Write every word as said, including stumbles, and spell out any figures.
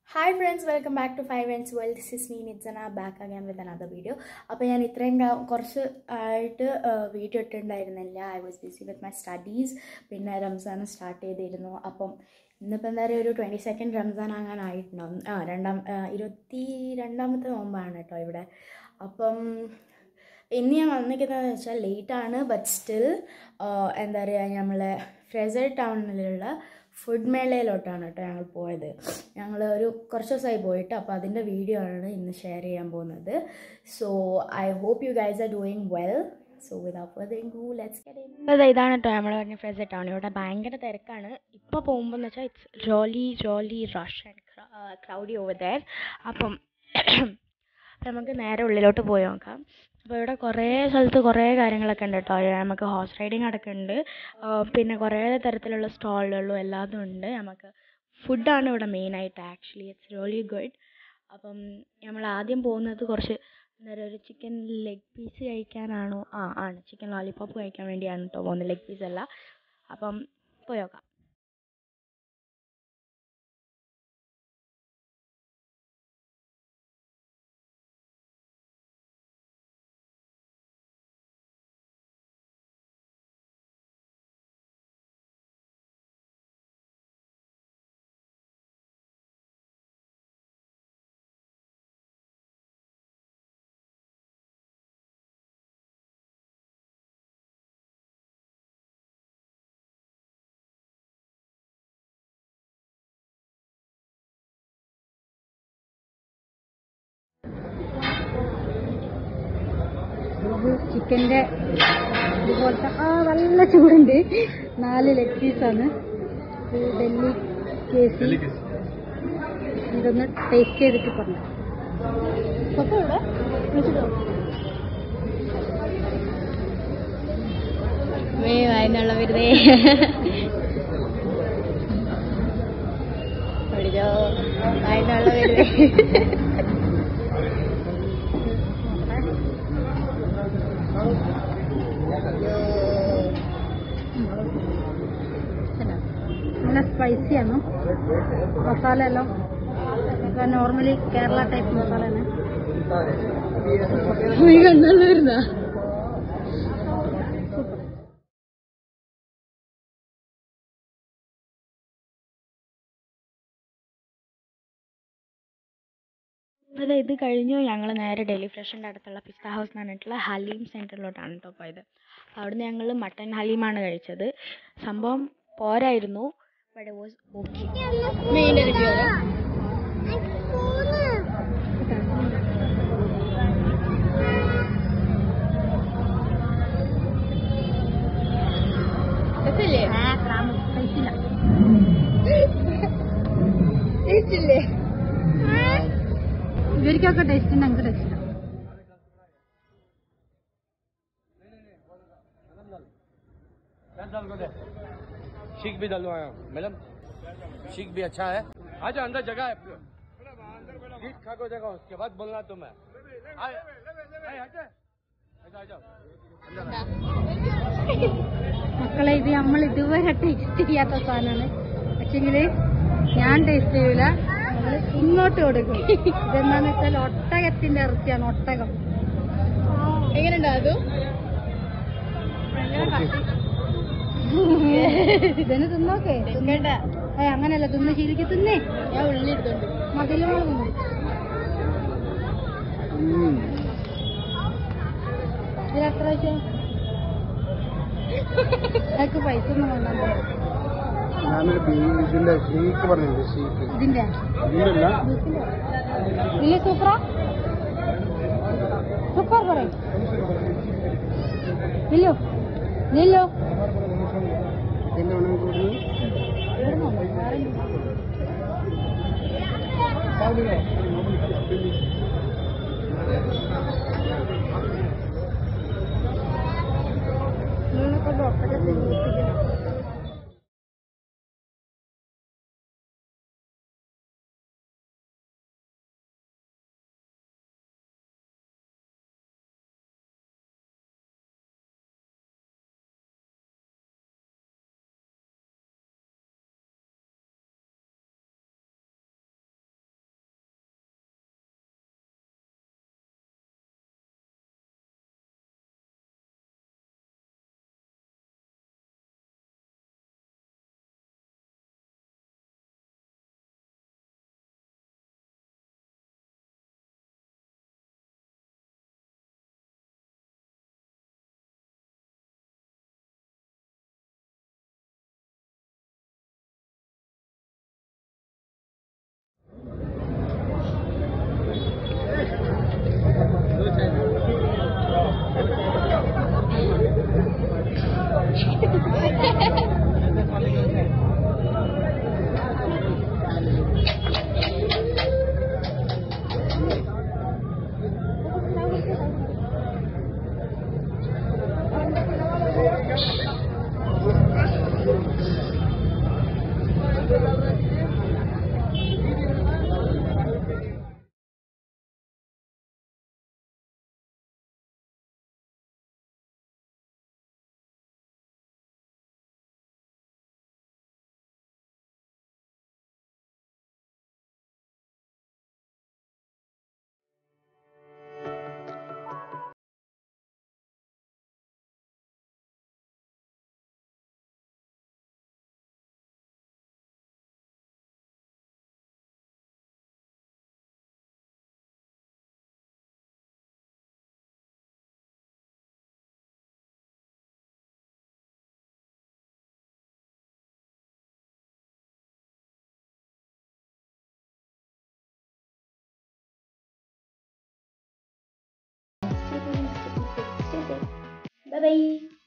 Hi friends, welcome back to five N's world. This is me Nitzana back again with another video. അപ്പോൾ ഞാൻ ഇത്രയും കുറച്ച് ആയിട്ട് video ഇട്ടിട്ടുണ്ടായിരുന്നില്ല. I was busy with my studies. പിന്നെ Ramzan start ചെയ്തിരുന്നു. അപ്പം ഇന്നിപ്പോൾ എന്താ പറയുക ഒരു ട്വൻറ്റി സെക്കൻഡ് റംസാൻ ആകാനായിട്ടുണ്ടാവും. ആ രണ്ടാം ഇരുപത്തി രണ്ടാമത്തെ നോമ്പാണ് കേട്ടോ ഇവിടെ. അപ്പം ഇന്ന് ഞാൻ വന്നിരിക്കുന്നതെന്ന് വെച്ചാൽ ലേറ്റാണ്, ബട്ട് സ്റ്റിൽ എന്താ പറയുക നമ്മളെ ഫ്രേസർ ടൗണിലുള്ള ഫുഡ് മേളയിലോട്ടാണ് കേട്ടോ ഞങ്ങൾ പോയത്. ഞങ്ങൾ ഒരു കുറച്ച് ദിവസമായി പോയിട്ട്, അപ്പോൾ അതിൻ്റെ വീഡിയോ ആണ് ഇന്ന് ഷെയർ ചെയ്യാൻ പോകുന്നത്. So I hope you guys are doing well. So without further do let's get in. അപ്പോൾ ഇതാണ് കേട്ടോ നമ്മൾ പറഞ്ഞ ഫ്രേസർ ടൗൺ. ഇവിടെ ഭയങ്കര തിരക്കാണ്. ഇപ്പോൾ പോകുമ്പോൾ എന്ന് വെച്ചാൽ it's jolly jolly rush and crowdy over there. അപ്പം നമുക്ക് നേരെ ഉള്ളിലോട്ട് പോയി നോക്കാം. അപ്പോൾ ഇവിടെ കുറേ സ്ഥലത്ത് കുറേ കാര്യങ്ങളൊക്കെ ഉണ്ട് കേട്ടോ. നമുക്ക് ഹോഴ്സ് റൈഡിങ് അടക്കം ഉണ്ട്. പിന്നെ കുറേ തരത്തിലുള്ള സ്റ്റോളുകളും എല്ലാതും ഉണ്ട്. നമുക്ക് ഫുഡാണ് ഇവിടെ മെയിനായിട്ട്. Actually it's really good. അപ്പം നമ്മൾ ആദ്യം പോകുന്നത് കുറച്ച് എന്താ പറയുക ഒരു ചിക്കൻ ലെഗ് പീസ് കഴിക്കാനാണോ ആ ആണ് ചിക്കൻ ലോലിപോപ്പ് കഴിക്കാൻ വേണ്ടിയാണ് കേട്ടോ പോകുന്നത്, ലെഗ് പീസ് അല്ല. അപ്പം പോയി നോക്കാം. ചിക്കൻ്റെ ഇതുപോലത്തെ ആ നല്ല ചൂടുണ്ട്. നാല് ലെഗ് പീസാണ്. ഡൽഹി കേസി. ഇതൊന്ന് ടേസ്റ്റ് ചെയ്തിട്ട് പറഞ്ഞു. അതിനുള്ള വെറുതെ അതിനുള്ള വെറുതെ നല്ല സ്പൈസിയാണ് മസാല എല്ലാം. നോർമലി കേരള ടൈപ്പ് മസാല തന്നെ. കണ്ണല്ല വരുന്ന അതെ. ഇത് കഴിഞ്ഞു ഞങ്ങൾ നേരെ ഡൽഹി ഫ്രഷിൻ്റെ അടുത്തുള്ള പിസ്ത ഹൗസ് എന്ന് പറഞ്ഞിട്ടുള്ള ഹലീം സെൻറ്ററിലോട്ടാണ് കേട്ടോ പോയത്. അവിടുന്ന് ഞങ്ങൾ മട്ടൻ ഹലീമാണ് കഴിച്ചത്. സംഭവം പോരായിരുന്നു, ബട്ട് ഇറ്റ് വാസ് ഓക്കെ. ഇവർക്കൊക്കെ ടേസ്റ്റ് ഉണ്ട്, ഞങ്ങൾക്ക് ടേസ്റ്റ് ഇല്ല. शीख भी डलवाया हूँ मैडम, शीख भी अच्छा है. आजा अंदर जगह है, शीख खा को जगह उसके बाद बोलना तो मैं മക്കളെ ഇത് നമ്മൾ ഇതുവരെ ടേസ്റ്റ് ചെയ്യാത്ത സാധനമാണ്. പക്ഷെങ്കിൽ ഞാൻ ടേസ്റ്റ് ചെയ്യൂല, നമ്മൾ ഇങ്ങോട്ട് കൊടുക്കും. ഇതെന്താന്ന് വെച്ചാൽ ഒട്ടകത്തിന്റെ ഇറച്ചിയാണ്. ഒട്ടകം എങ്ങനെയുണ്ടോ അത്? ഇതിന് തിന്നോക്കെ. ഏ അങ്ങനെയല്ല, തിന്ന് ശീലിക്ക് തിന്നേ. ഞാൻ ഉള്ളി എടുത്തോണ്ട് മതിലോളം തിന്നു. ഇതിൽ എത്ര വെച്ചാൽ അതൊക്കെ പൈസ ഒന്നും വേണ്ട. ഇതിന്റെ ഇല്ല സൂപ്പറാ സൂപ്പർ പറയും. ഇല്ലോ ഇല്ലോ നിങ്ങളൊക്കെ ഒട്ടകത്തിൽ ബൈ ബൈ.